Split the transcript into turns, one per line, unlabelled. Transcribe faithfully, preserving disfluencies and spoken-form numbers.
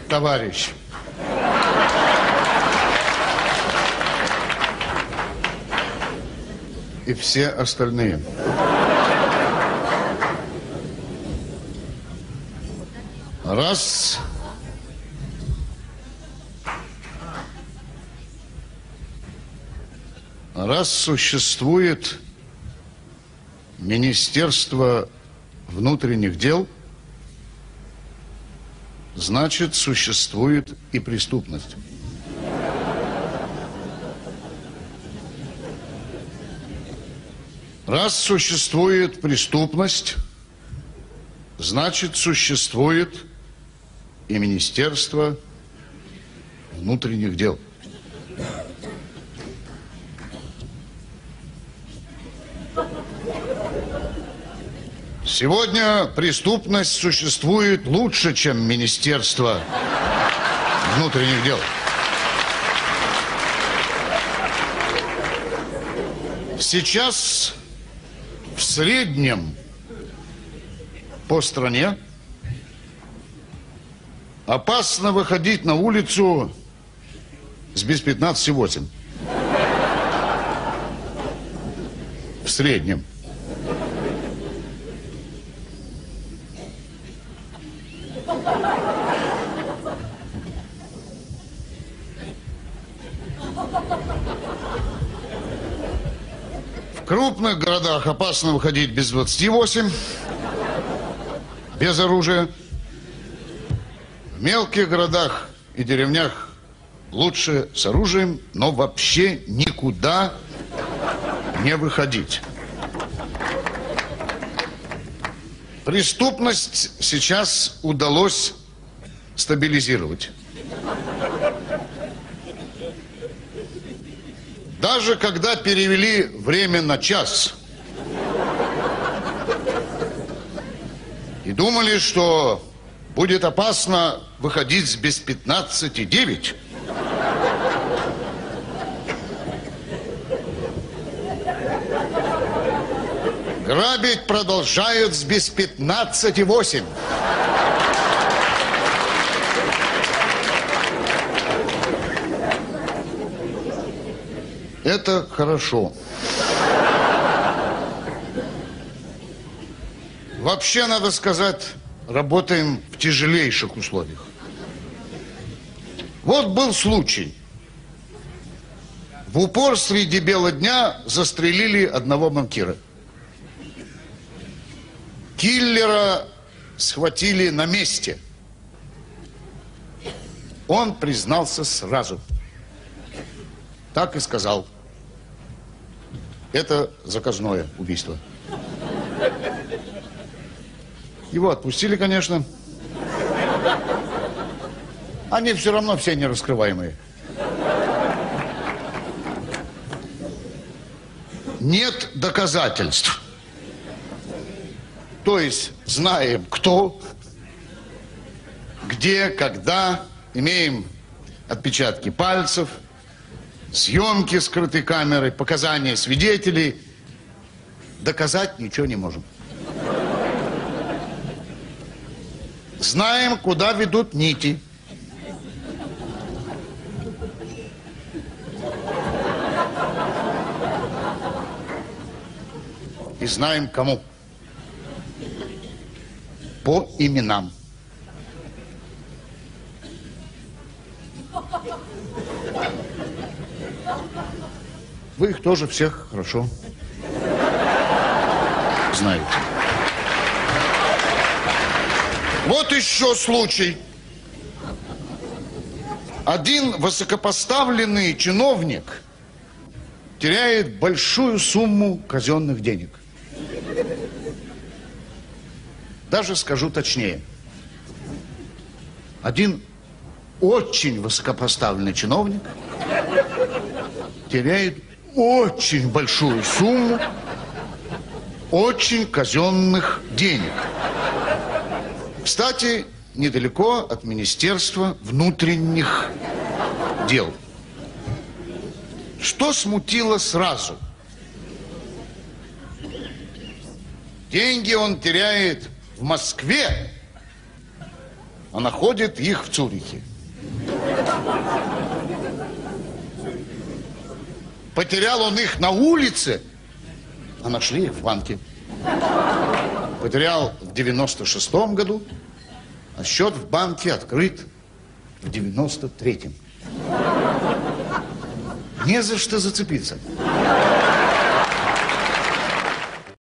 товарищ. И все остальные. Раз. Раз существует Министерство внутренних дел, значит, существует и преступность. Раз существует преступность, значит, существует и Министерство внутренних дел. Сегодня преступность существует лучше, чем Министерство внутренних дел. Сейчас в среднем по стране опасно выходить на улицу с без пятнадцати восемь. В среднем. В крупных городах опасно выходить без двадцати восьми, без оружия. В мелких городах и деревнях лучше с оружием, но вообще никуда не выходить. Преступность сейчас удалось стабилизировать. Даже когда перевели время на час и думали, что будет опасно выходить с без пятнадцати девять, грабить продолжают с без пятнадцати восемь. Это хорошо. Вообще, надо сказать, работаем в тяжелейших условиях. Вот был случай. В упор среди бела дня застрелили одного банкира. Киллера схватили на месте. Он признался сразу. Так и сказал. Это заказное убийство. Его отпустили, конечно. Они все равно все нераскрываемые. Нет доказательств. То есть знаем, кто, где, когда, имеем отпечатки пальцев, съемки скрытой камерой, показания свидетелей. Доказать ничего не можем. Знаем, куда ведут нити. И знаем, кому. По именам. Вы их тоже всех хорошо знаете. Вот еще случай. Один высокопоставленный чиновник теряет большую сумму казенных денег. Даже скажу точнее. Один очень высокопоставленный чиновник теряет очень большую сумму очень казенных денег. Кстати, недалеко от Министерства внутренних дел. Что смутило сразу? Деньги он теряет в Москве, а находит их в Цюрихе. Потерял он их на улице, а нашли их в банке. Потерял в девяносто шестом году, а счет в банке открыт в девяносто третьем. Не за что зацепиться.